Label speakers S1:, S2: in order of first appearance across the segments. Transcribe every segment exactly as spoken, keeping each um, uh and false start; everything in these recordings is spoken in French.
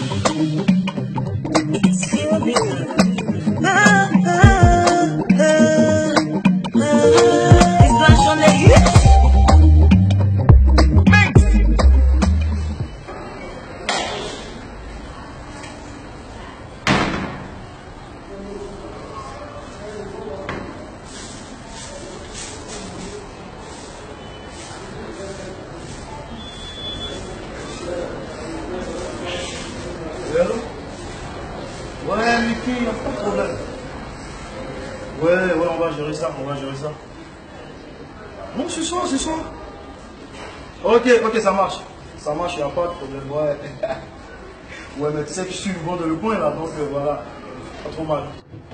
S1: Ouais, Mickey, pas de problème. Ouais, ouais, on va gérer ça, on va gérer ça. Non, ce soir, ce soir. Ok, ok, ça marche. Ça marche, il n'y a pas de problème, ouais. Ouais, mais tu sais que je suis bon dans le coin là, donc euh, voilà. Pas trop mal.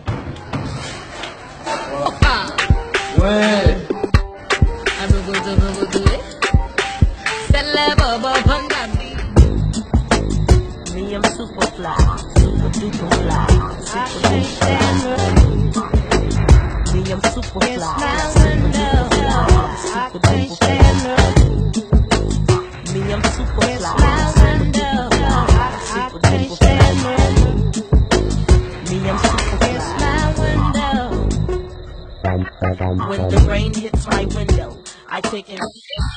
S1: Voilà. Ouais.
S2: Me, I'm super fly, super duper fly, super duper fly. Me, I'm super fly, super duper fly, super duper fly. Me, I'm super fly, super duper fly, super duper fly. Me, I'm super fly. When the rain hits my window, I take it.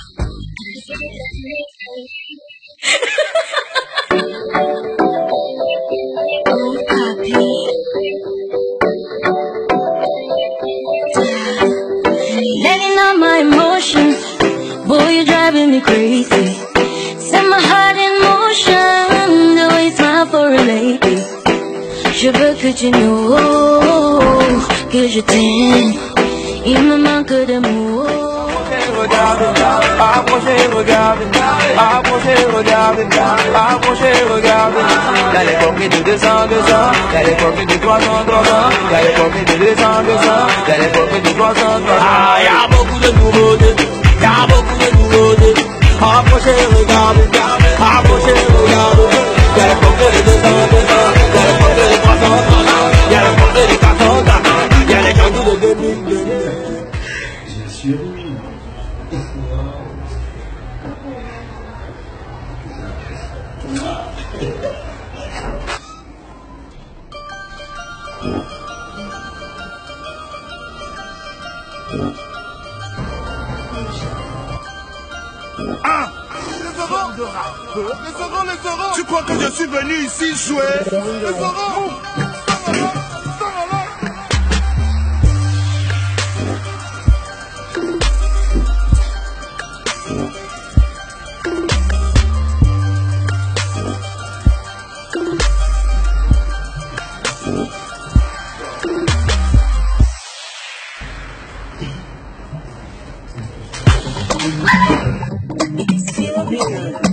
S3: Letting out my emotions, boy, you're driving me crazy. Set my heart in motion, the way you smile for a lady. Je veux que tu know que je t'aime, il me manque d'amour.
S4: Regarde, approchez, regarde, approchez, regarde, approchez, regarde. Y'a les portraits de deux cents, deux cents, y'a les portraits de trois cents, trois cents, y'a les portraits de deux cents, deux cents, y'a les portraits de trois cents, trois cents. Ah, y'a beaucoup de nouveautés, y'a beaucoup de nouveautés. Approchez, regarde, approchez, regarde. Y'a les portraits de deux cents, deux cents, y'a les portraits de trois cents, trois cents, y'a les portraits de quatre cents, quatre cents, y'a les cadeaux de deux mille, deux mille.
S1: Bien sûr.
S5: Ah, les Zorons, les Zorons, les Zorons. Tu crois que je suis venu ici jouer? Les Zorons.
S3: Feel good.